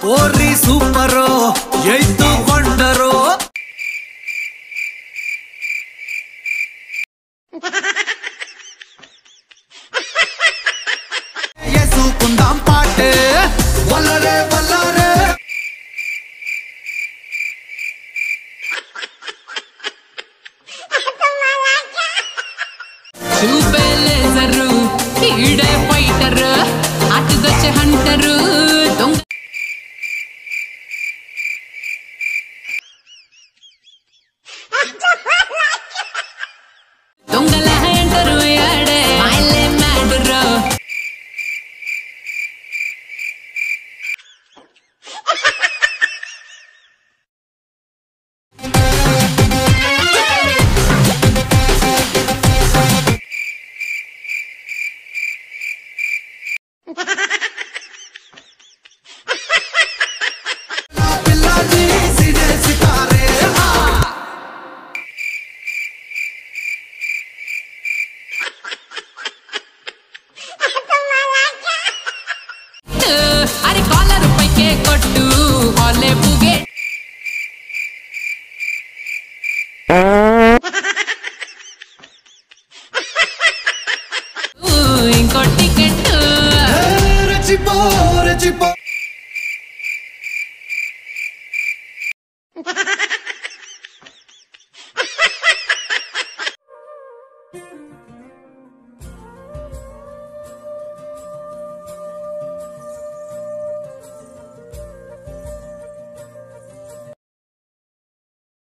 Pori Superoo, eighth wondero. Yesu kundam paate, vallare vallare. Chubele zaru, ide fighter, atugache hunter. Dongala enter yade, smile madro. Are collar paike kottu ole buge inko ticket Rechipo rechipo.